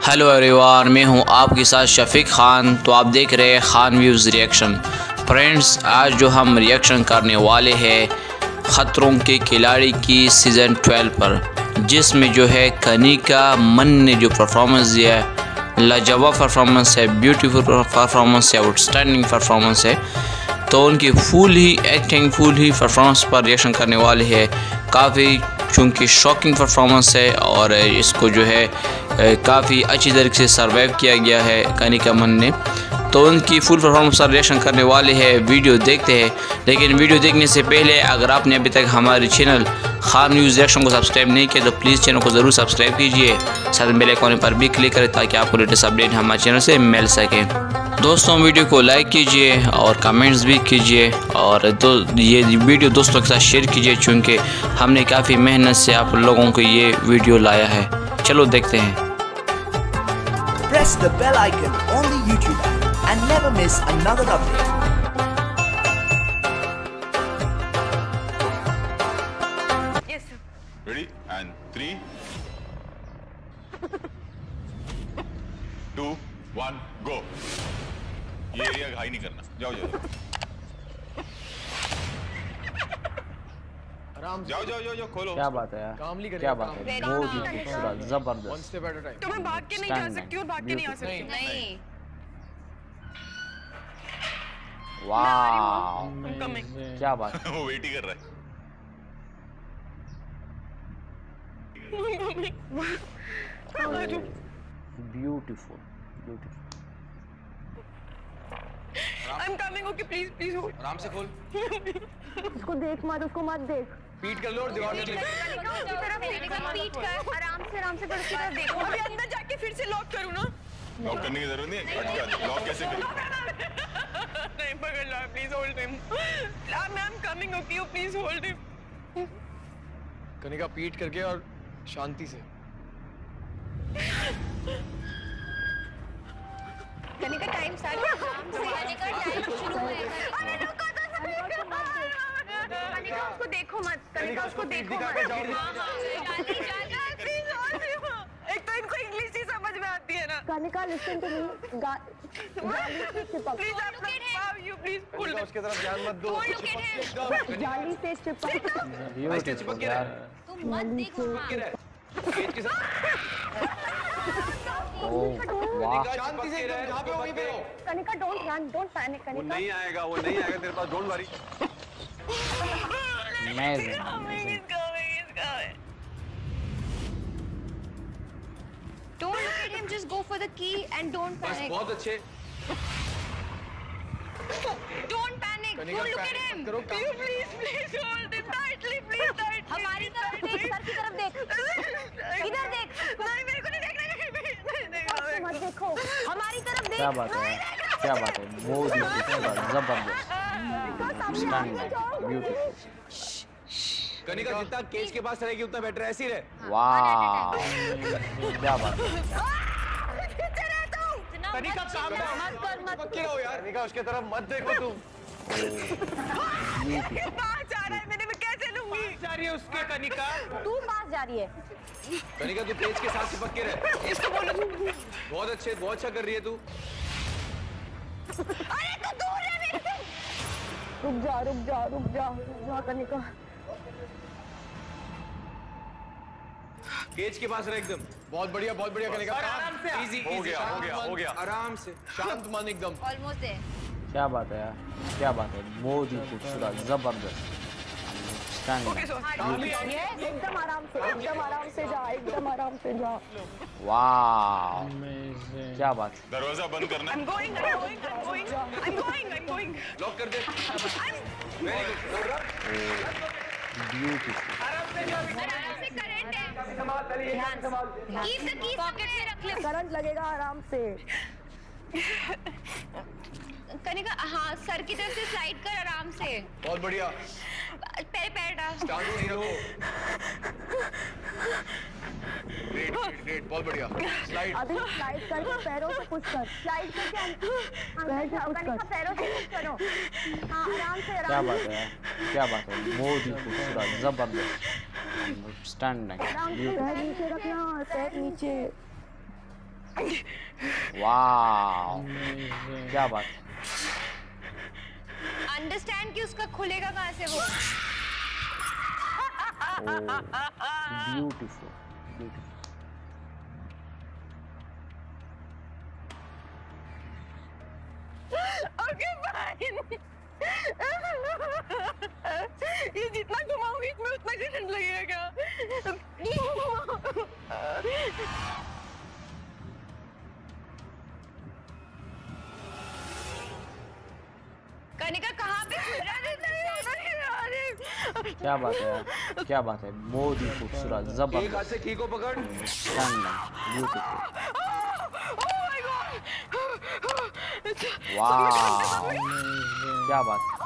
Hello everyone, मैं हूं आपके साथ शफीक खान। तो आप देख रहे हैं खान व्यूज़ रिएक्शन। फ्रेंड्स, आज जो हम रिएक्शन करने वाले हैं ख़तरों के खिलाड़ी की सीज़न 12 पर, जिसमें जो है कनिका मन ने जो परफॉर्मेंस दिया है, लाजवाब परफॉर्मेंस है, ब्यूटीफुल परफॉर्मेंस है, आउटस्टैंडिंग परफॉर्मेंस है। तो उनकी फुल ही एक्टिंग, फुल ही परफॉर्मेंस पर रिएक्शन करने वाले हैं। काफ़ी चूँकि शॉकिंग परफॉर्मेंस है और इसको जो है काफ़ी अच्छी तरीके से सर्वाइव किया गया है कनिका मन ने। तो उनकी फुल परफॉर्मेंस पर रिएक्शन करने वाले हैं। वीडियो देखते हैं, लेकिन वीडियो देखने से पहले अगर आपने अभी तक हमारे चैनल खान न्यूज़ रिएक्शन को सब्सक्राइब नहीं किया तो प्लीज़ चैनल को ज़रूर सब्सक्राइब कीजिए, साथ में बेल आइकन पर भी क्लिक करें ताकि आपको लेटेस्ट अपडेट हमारे चैनल से मिल सके। दोस्तों, वीडियो को लाइक कीजिए और कमेंट्स भी कीजिए और ये वीडियो दोस्तों के साथ शेयर कीजिए, चूँकि हमने काफ़ी मेहनत से आप लोगों को ये वीडियो लाया है। चलो देखते हैं। Press the bell icon on the YouTube app and never miss another update. Yes, sir. Ready? And 3, 2, 1, go. ये एरिया घाई नहीं करना। जाओ जाओ आराम से जाओ जाओ जाओ जाओ, खोलो। क्या बात है यार, कामली करेगा, क्या बात काम। है, बहुत ही खूबसूरत, वन जबरदस्त। Step at a time. तो मैं भाग के नहीं जा सकती हूँ, भाग के नहीं आ सकती हूँ। नहीं। वाह, I'm coming. क्या बात है, वो वेट ही कर रहा है। Beautiful beautiful. I'm coming. Okay, please, please hold. आराम से खोल। उसको देख मत, उसको मत देख। पीट कर लो और दीवार पे आराम से उसकी तरफ देखो। अभी अंदर जाके फिर से लॉक करूँ ना? लॉक करने की जरूरत नहीं है। लॉक कैसे करें? नहीं, पकड़ लो, please hold him. I'm coming. Okay, you please hold him. Kanika पीट करके और शांति से। Kanika time start Kanika time शुरू होएगा। अरे रुको तो सही। कनिका उसको देखो मत, कनिका उसको देखो मत। Please hold him. एक तो इनको इंग्लिश ही समझ में आती है ना। Kanika listen to me. जाली से चिपक। प्लीज आप लोग, you please hold Kanika him. उसके तरफ ध्यान मत दो। जाली से चिपक। ब्यूटीफुल यार, तुम मत देखो। केज के साथ ओह वाह, शांति से एकदम जहाँ पे हो वहीं पे रहो। कनिका डोंट पैनिक वो कनिका। नहीं आएगा, वो नहीं आएगा तेरे पास। Don't worry. Amazing He's coming. He's coming. Don't look at him, just go for the key and don't बस panic. बहुत अच्छे। Don't panic. Kanika Don't look at panic him. करो। You please hold him tightly, please tightly. हमारी तरफ देख, sir की तरफ देख। इधर देख। नहीं, मेरे को नहीं देखना। नहीं, मत देखो, हमारी तरफ देख। क्या बात है यार, क्या बात है, बहुत ही खूबसूरत, जबरदस्त, स्टनिंग, ब्यूटीफुल। कनिका जितना केज के पास रहेगी उतना बेटर है, ऐसी रहे। वाह, क्या बात है, कनिका काम मत कर, मत पक्के रहो यार। कनिका उसके तरफ मत देखो तुम। ये बाहर जा रहा है, मैं कैसे लूंगी? जा रही है उसके कनिका। तू पास जा रही है। कनिका तू केज के साथ चिपक के रहे। इसको बोलो। बहुत अच्छे, बहुत अच्छा कर रही है तू। अरे तू दूर है मेरे से। रुक जा कनिका। केज के पास रहे एकदम। बहुत बढ़िया कनिका। आराम से। इजी हो गया। आराम से, शांत मन एकदम। ऑलमोस्ट है। क्या बात है यार, क्या बात है, बहुत ही खूबसूरत, जबरदस्त, स्टनिंग, एकदम आराम से जा। वाह, क्या बात है, दरवाजा बंद करना। I'm going. लॉक कर दे। ब्यूटीफुल। आराम से करंट है। कीप द की पॉकेट में रख ले। करंट लगेगा आराम से। कनिका हाँ, सर की तरफ से स्लाइड कर आराम से। बहुत बढ़िया। पैर डाल। स्टांड नहीं रखो। ग्रेट, बहुत बढ़िया। स्लाइड। अभी स्लाइड करके पैरों से पुश कर। स्लाइड करके कनिका पैरों से पुश करो। हाँ, आराम से। क्या बात है यार, क्या बात है, बहुत ही खूबसूरत, जबरदस्त, स्टनिंग, पैर नीचे रखना, पैर नीचे। वाह, क्या बात है। अंडरस्टैंड कि उसका खुलेगा कहाँ से वो? Beautiful, beautiful. Okay fine. ये जितना घुमाऊंगी इसमें उतना करंट लगेगा। कनिका कहाँ पे खुल रहा है? क्या बात है यार, क्या बात है। बहुत ही खूबसूरत, एक हाथ जबरदस्त, से की को पकड़। ब्यूटीफुल। Oh वाह, क्या बात है।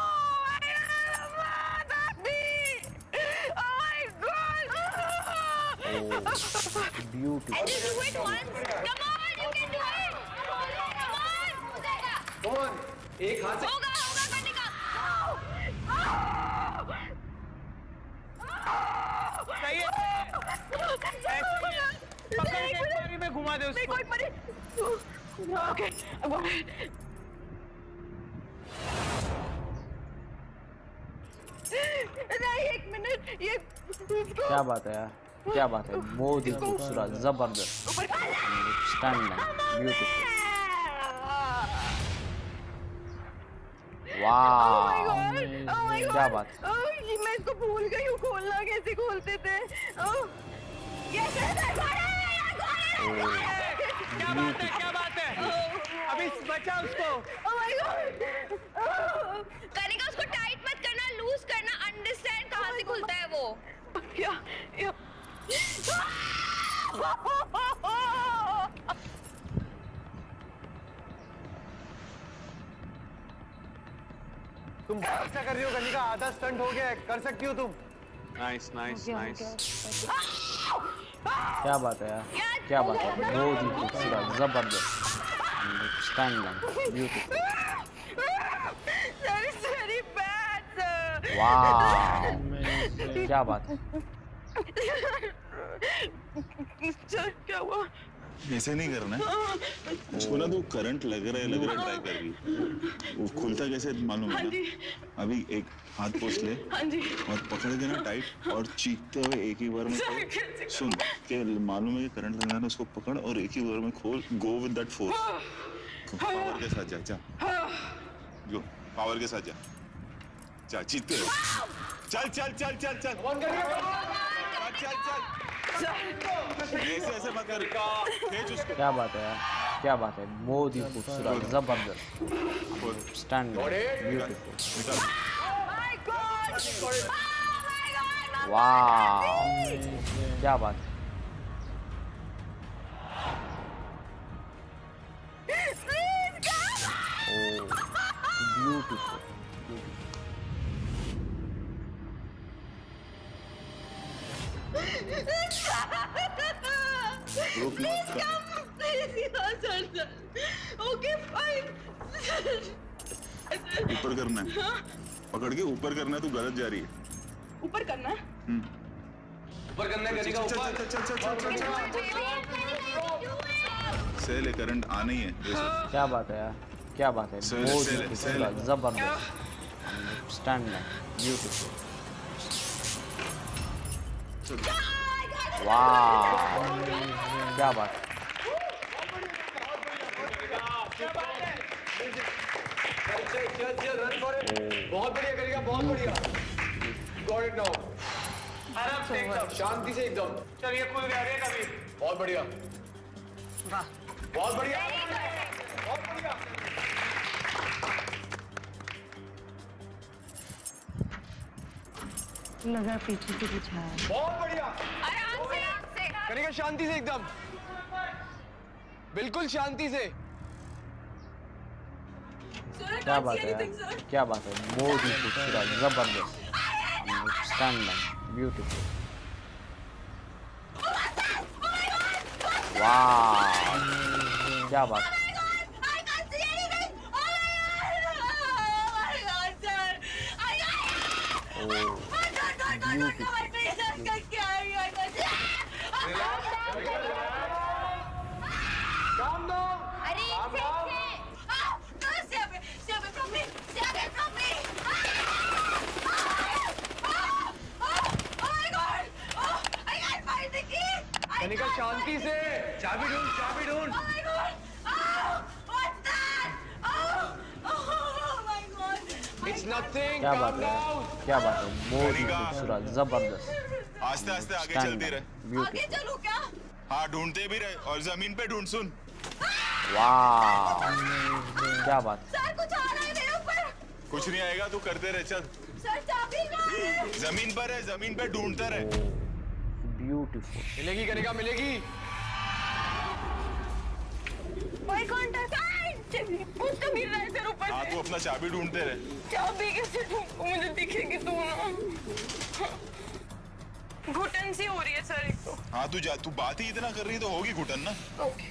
Beautiful. Just do it once. Come on, you can do it. Come on, हो जाएगा। कौन? एक हाथ से होगा कनिका। सही है। पकड़ के एक बारी में घुमा दे उसको। ओके, नहीं एक मिनट ये उसको क्या बात है यार, क्या बात है। बहुत ही खूबसूरत, जबरदस्त, स्टैंडिंग, ब्यूटीफुल। वाह, क्या बात है। ये मैं इसको भूल गई हूँ खोलना, कैसे खोलते थे। क्या बात है अभी बचा उसको। कनिका उसको टाइट मत करना, लूज करना। अंडरस्टैंड कहाँ से खुलता है वो? या तुम अच्छा कर रही हो कनिका, आधा स्टंट हो गया है, कर सकती हो तुम। Nice nice nice. क्या बात है यार, क्या बात है। बहुत ही खूबसूरत, जबरदस्त, standing, beautiful. That is very bad, sir. वाह, क्या बात है। सर क्या हुआ? ऐसे नहीं करना है। उसको ना तू करंट लग रहा है ट्राई कर रही। वो खुलता कैसे मालूम है ना? अभी एक हाथ पोंछ ले हाँ जी। और पकड़ के ना टाइट और चीखते हुए एक ही बार में खोल। सुन के मालूम है कि करंट लगना है, उसको पकड़ और एक ही बार में खोल। Go with that force, power के साथ जा। जो पावर के साथ जा चीखते हुए। चल ऐसे मत कर, खींच उसको। क्या बात है यार, क्या बात है। बहुत ही खूबसूरत, जबरदस्त, स्टैंडिंग, ब्यूटीफुल। वाह, क्या बात है। ब्यूटीफुल, रुक मत कर। Okay fine. ऊपर करना है, पकड़ के ऊपर करना है। तू गलत जा रही है। ऊपर करना है। ऊपर करना है कनिका, ऊपर। से ले करंट आना ही है। क्या बात है यार, क्या बात है। सही, बहुत सही, ही खूबसूरत, जबरदस्त, स्टैंडिंग, ब्यूटीफुल। वाह, क्या बात है। चल रन फॉर इट। बहुत बढ़िया कनिका, बहुत बढ़िया। Got it now. आराम से एकदम शांति से एकदम। चल ये खुल गया रे कभी। बहुत बढ़िया, बहुत बढ़िया, बहुत बढ़िया। लगा पीछे से कुछ है। बहुत बढ़िया आराम से। कनिका, शांति से एकदम, बिल्कुल शांति से। क्या बात है यार, क्या बात है। बहुत ही खूबसूरत, जबरदस्त, स्टैंडिंग, ब्यूटीफुल। वाह, क्या बात है। चाबी ढूंढ, चाबी ढूंढ। Oh my God! Oh, what's that? Oh my God! It's nothing. क्या Calm बात है, down. क्या बात है, बहुत ही खूबसूरत, जबरदस्त, आस्ते आस्ते आगे चलती रहे। आगे ब्यूटीफुल। चलूं क्या? हाँ ढूंढते भी रहे और जमीन पे ढूंढ। सुन वाह, क्या बात है। सर कुछ आ रहा है मेरे ऊपर। कुछ नहीं आएगा, तू करते रहे। चल सर चाबी कहाँ है? जमीन पर है, जमीन पे ढूंढते रहे। ब्यूटीफुल। मिलेगी कनिका, मिलेगी। Why can't I find? कुछ तो गिर रहा है सर ऊपर हाँ से। तू अपना चाबी ढूंढते रहे। चाबी कैसे ढूंढूं? मुझे दिखेगी तो ना। घुटन सी हो रही है सर एक तो। हाँ तू बात ही इतना कर रही है तो होगी घुटन ना। ओके।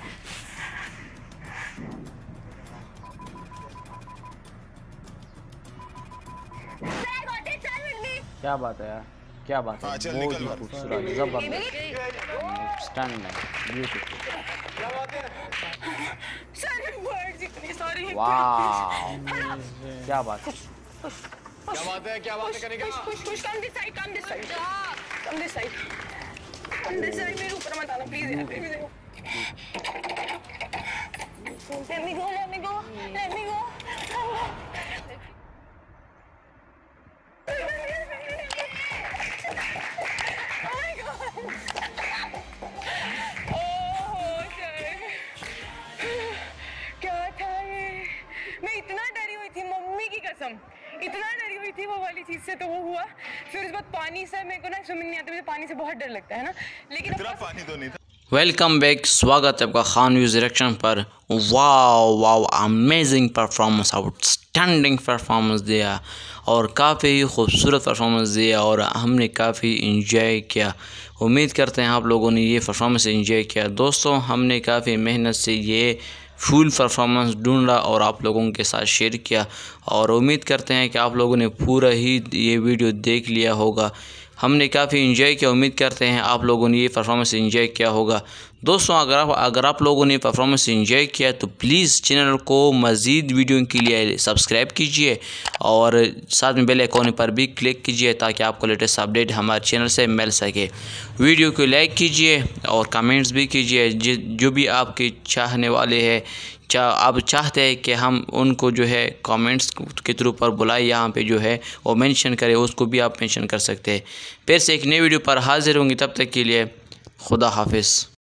क्या बात है यार, क्या बात है, हाँ, चल, बहुत निकल ही बाहर। खूबसूरत, जबरदस्त, स्टैंडिंग, ब्यूटीफुल। क्या बात है? सर वर्ड्स इतनी सारी। वाह, क्या बात है। क्या बात है? क्या बात है Kanika? Push come this side, come this side. Come this side. Come this side. मेरे ऊपर मत आना प्लीज यार, please. Let me go, let me go, let me go. Oh my God. Oh sir, क्या था ये? मैं इतना डरी हुई थी, मम्मी की कसम इतना डरी हुई थी वो वाली चीज से। तो वो हुआ, फिर उस बाद पानी से मेरे को ना स्विमिंग नहीं आती, मुझे पानी से बहुत डर लगता है ना, लेकिन इतना पानी तो नहीं था। वेलकम बैक, स्वागत है आपका खान व्यूज़ रिएक्शन पर। Wow wow, amazing performance, outstanding performance दिया और काफ़ी खूबसूरत परफॉर्मेंस दिया और हमने काफ़ी इंजॉय किया। उम्मीद करते हैं आप लोगों ने ये परफॉर्मेंस इंजॉय किया। दोस्तों हमने काफ़ी मेहनत से ये फुल परफॉर्मेंस ढूंढा और आप लोगों के साथ शेयर किया और उम्मीद करते हैं कि आप लोगों ने पूरा ही ये वीडियो देख लिया होगा। हमने काफ़ी इंजॉय किया, उम्मीद करते हैं आप लोगों ने ये परफॉर्मेंस इंजॉय किया होगा। दोस्तों अगर आप लोगों ने परफॉर्मेंस इंजॉय किया तो प्लीज़ चैनल को मज़ीद वीडियो के लिए सब्सक्राइब कीजिए और साथ में बेल आइकॉन पर भी क्लिक कीजिए ताकि आपको लेटेस्ट अपडेट हमारे चैनल से मिल सके। वीडियो को लाइक कीजिए और कमेंट्स भी कीजिए। जो भी आपके चाहने वाले हैं, आप चाहते हैं कि हम उनको जो है कमेंट्स के थ्रू पर बुलाए, यहाँ पे जो है वो मेंशन करें, उसको भी आप मेंशन कर सकते हैं। फिर से एक नई वीडियो पर हाजिर होंगे, तब तक के लिए खुदा हाफिज़।